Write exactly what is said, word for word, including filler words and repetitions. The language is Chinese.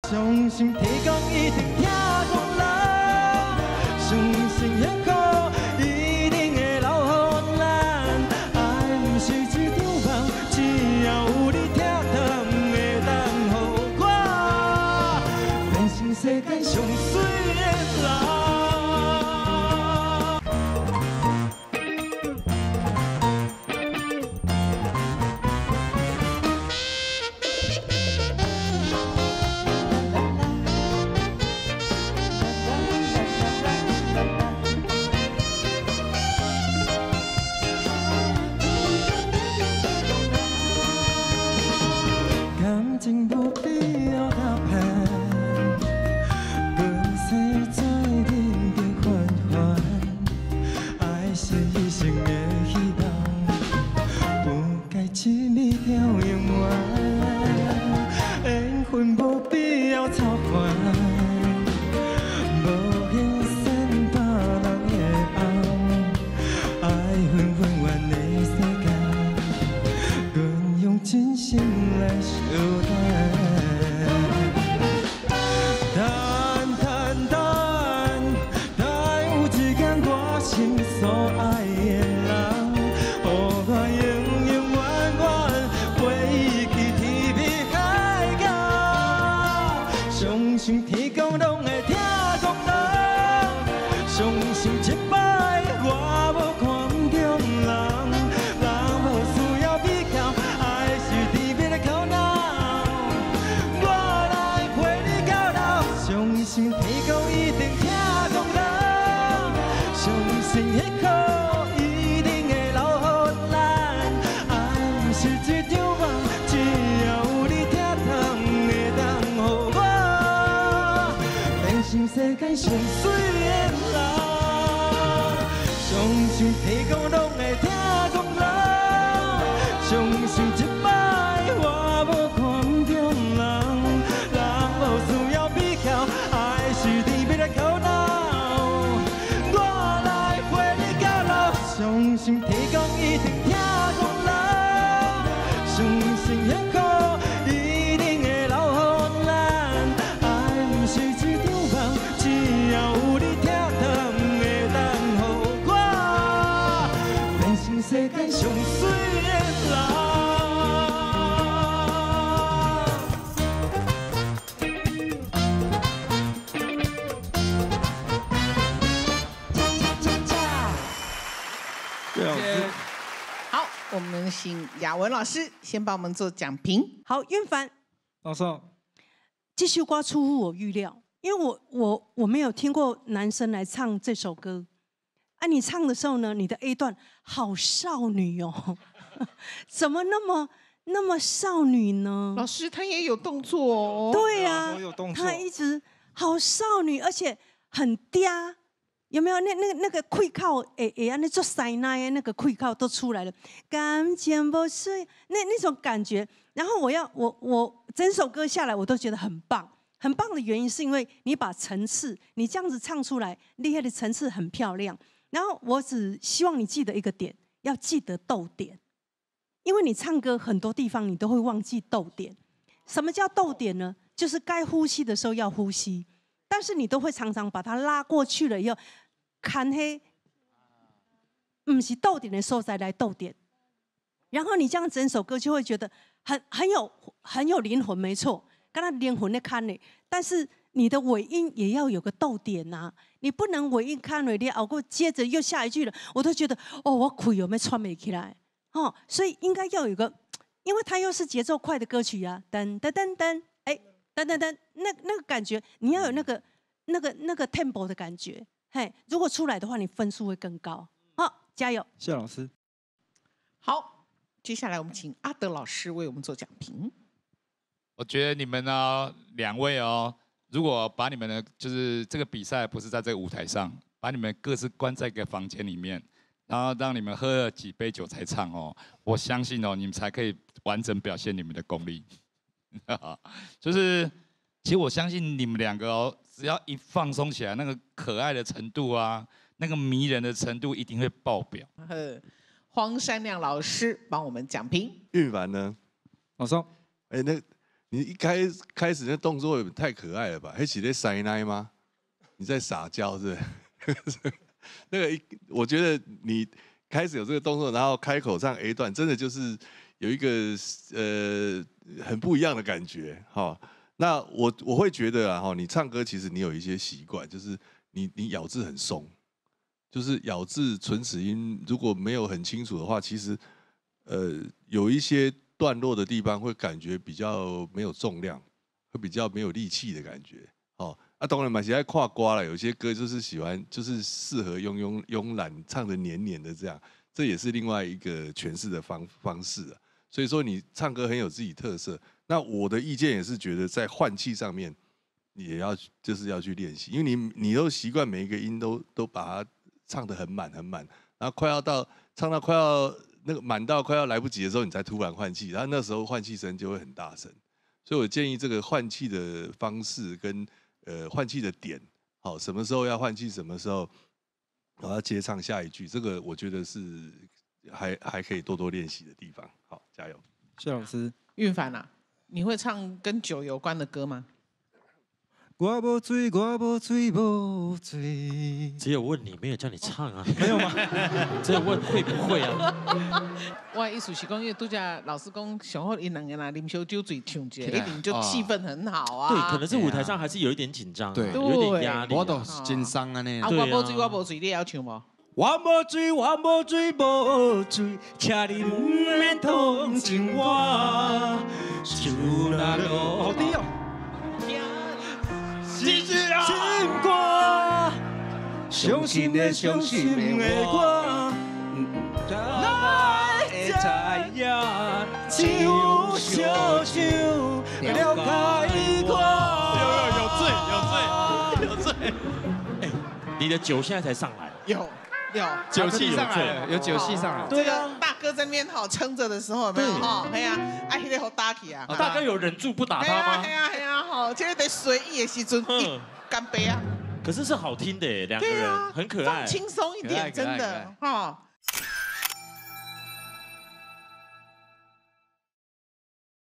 相信天公一定听讲人，相信迄苦一定会留予咱。爱不是一场梦，只要有你疼痛会当予我变成世界上水的人。 感情无必要打扮，人生再冷的缓缓，爱是一生的希望，不该轻易掉永远，缘分无必要操烦，无限散别人的红，爱恨混乱的世界，愿用真心来相待。 等等等，等有一天我心所爱的人，予我永永远远回去天边海角。相信天公拢会听讲人，相信一摆我无看不中人，人无需要比较，爱是甜蜜的苦恼。我来陪你到老，相信天公一定听讲人，相信迄苦一定会留予咱。爱不是一场梦，只要有你疼痛会当予我变成世界上水的人。相信天公拢会听讲人，相信一摆我无看不中人，人无需要比较，爱是甜蜜的苦恼。我来陪你到老，相信天公一定听讲人，相信迄苦一定会留予咱。爱不是一场梦，只要有你疼痛会当予我变成世界上水的人。 好，我们请雅文老师先帮我们做讲评。 好，韵凡， 老师， 这首歌出乎我预料，因为我我我没有听过男生来唱这首歌。啊，你唱的时候呢，你的 A 段好少女哦，怎么那么那么少女呢？ 老师他也有动作哦。 对呀、 我有动作他一直好少女，而且很嗲。有没有那那那个溃靠？诶诶，那做塞奶的那个溃靠都出来了，感情不是那那种感觉。然后我要我我整首歌下来，我都觉得很棒，很棒的原因是因为你把层次，你这样子唱出来，厉害的层次很漂亮。然后我只希望你记得一个点，要记得逗点，因为你唱歌很多地方你都会忘记逗点。什么叫逗点呢？就是该呼吸的时候要呼吸。但是你都会常常把它拉过去了以后，看黑，不是逗点的时候再来逗点，然后你这样整首歌就会觉得很很有很有灵魂，没错，跟他灵魂的看呢。但是你的尾音也要有个逗点呐、啊，你不能尾音看了你熬过，接着又下一句了，我都觉得哦，我腿有没有喘没起来哦，所以应该要有一个，因为它又是节奏快的歌曲啊，噔噔噔噔，哎。等等等，那那个感觉，你要有那个那个那个 tempo 的感觉，嘿，如果出来的话，你分数会更高。好，加油！ 谢老师。 好，接下来我们请阿德老师为我们做讲评。 我觉得你们呢，两位哦，如果把你们的就是这个比赛不是在这个舞台上，把你们各自关在一个房间里面，然后让你们喝了几杯酒才唱哦，我相信哦，你们才可以完整表现你们的功力。就是，其实我相信你们两个哦，只要一放松起来，那个可爱的程度啊，那个迷人的程度一定会爆表。 黄山亮老师帮我们讲评。 韵凡呢？ 老师， 哎，那你一开开始那动作太可爱了吧？还起在塞奶吗？你在撒娇是不是？那个，我觉得你开始有这个动作，然后开口唱 A 段，真的就是有一个呃很不一样的感觉哈。那我我会觉得啊哈，你唱歌其实你有一些习惯，就是你你咬字很松，就是咬字唇齿音如果没有很清楚的话，其实呃有一些段落的地方会感觉比较没有重量，会比较没有力气的感觉。哦，啊，当然嘛，现在跨瓜了，有些歌就是喜欢，就是适合慵慵慵懒，唱的黏黏的这样，这也是另外一个诠释的方方式啊。所以说你唱歌很有自己特色。那我的意见也是觉得在换气上面，也要就是要去练习，因为你你都习惯每一个音都都把它唱得很满很满，然后快要到唱到快要。那个满到快要来不及的时候，你才突然换气，然后那时候换气声就会很大声，所以我建议这个换气的方式跟呃换气的点，好，什么时候要换气，什么时候我要接唱下一句，这个我觉得是还还可以多多练习的地方。好，加油！ 谢老师， 运凡啊，你会唱跟酒有关的歌吗？ 我无醉，我无醉，无醉。 只有问你，没有叫你唱啊？ 没有吗？ 只有问会不会啊？ 我的意思是讲，因为拄只老师讲，上好因两个人啉烧酒醉唱一个，一定就气氛很好啊。 对，可能是舞台上还是有一点紧张， 对， 有点压力。 我都是真伤啊呢。 啊，我无醉，我无醉，你也要唱无？ 我无醉，我无醉，无醉，请你唔免同情我。手拿落好低哦。心歌，伤心的伤心的我，哪会知影？只有小酒了解我。有有有醉有醉有醉。 哎，你的酒现在才上来， 有有酒气上来了，有酒气上来了。 对啊，大哥在那边好撑着的时候，有没有哈？哎呀，哎，那个好打起啊。 大哥有忍住不打他吗？ 哎呀哎呀，好，这个得随意的时阵，干杯啊！ 可是是好听的，两个人很可爱， 放轻松一点，真的哈。